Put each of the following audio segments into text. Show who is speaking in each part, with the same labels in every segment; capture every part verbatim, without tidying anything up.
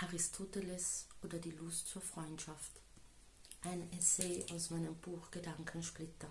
Speaker 1: Aristoteles oder die Lust zur Freundschaft. Ein Essay aus meinem Buch Gedankensplitter.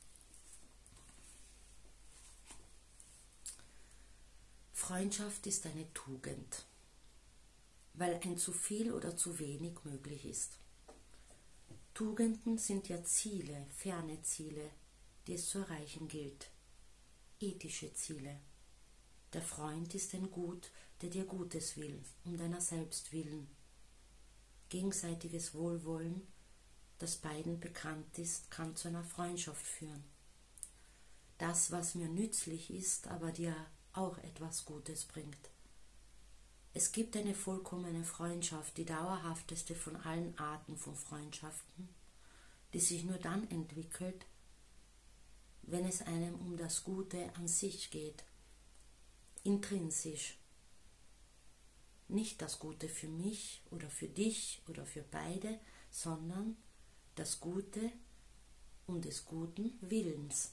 Speaker 1: Freundschaft ist eine Tugend, weil ein zu viel oder zu wenig möglich ist. Tugenden sind ja Ziele, ferne Ziele, die es zu erreichen gilt. Ethische Ziele. Der Freund ist ein Gut, der dir Gutes will, um deiner selbst willen. Gegenseitiges Wohlwollen, das beiden bekannt ist, kann zu einer Freundschaft führen. Das, was mir nützlich ist, aber dir auch etwas Gutes bringt. Es gibt eine vollkommene Freundschaft, die dauerhafteste von allen Arten von Freundschaften, die sich nur dann entwickelt, wenn es einem um das Gute an sich geht, intrinsisch. Nicht das Gute für mich oder für dich oder für beide, sondern das Gute um des guten Willens.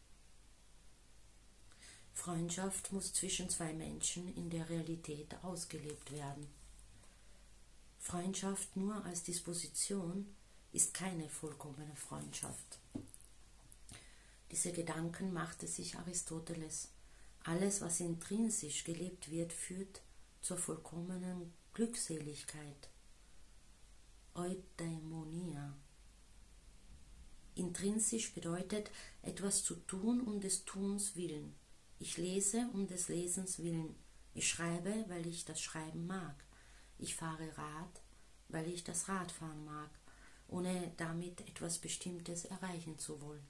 Speaker 1: Freundschaft muss zwischen zwei Menschen in der Realität ausgelebt werden. Freundschaft nur als Disposition ist keine vollkommene Freundschaft. Diese Gedanken machte sich Aristoteles. Alles, was intrinsisch gelebt wird, führt zur vollkommenen Glückseligkeit. Eudaimonia. Intrinsisch bedeutet, etwas zu tun um des Tuns willen. Ich lese um des Lesens willen. Ich schreibe, weil ich das Schreiben mag. Ich fahre Rad, weil ich das Radfahren mag, ohne damit etwas Bestimmtes erreichen zu wollen.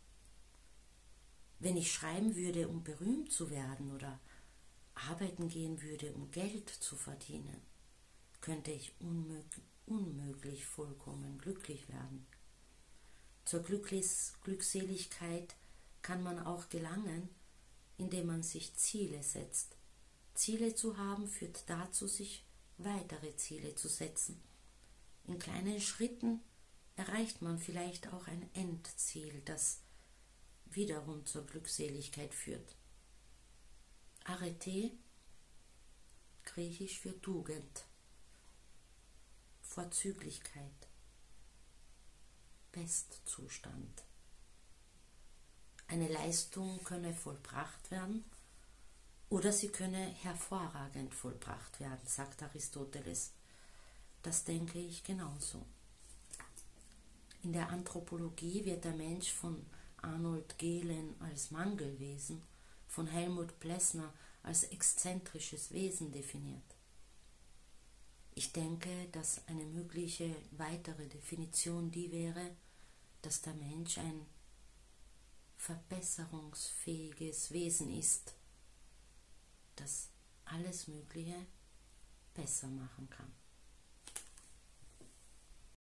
Speaker 1: Wenn ich schreiben würde, um berühmt zu werden oder arbeiten gehen würde, um Geld zu verdienen, könnte ich unmöglich, unmöglich vollkommen glücklich werden. Zur Glücklis- Glückseligkeit kann man auch gelangen, indem man sich Ziele setzt. Ziele zu haben führt dazu, sich weitere Ziele zu setzen. In kleinen Schritten erreicht man vielleicht auch ein Endziel, das wiederum zur Glückseligkeit führt. Arete, griechisch für Tugend, Vorzüglichkeit, Bestzustand. Eine Leistung könne vollbracht werden oder sie könne hervorragend vollbracht werden, sagt Aristoteles. Das denke ich genauso. In der Anthropologie wird der Mensch von Arnold Gehlen als Mangelwesen, von Helmut Plessner als exzentrisches Wesen definiert. Ich denke, dass eine mögliche weitere Definition die wäre, dass der Mensch ein verbesserungsfähiges Wesen ist, das alles Mögliche besser machen kann.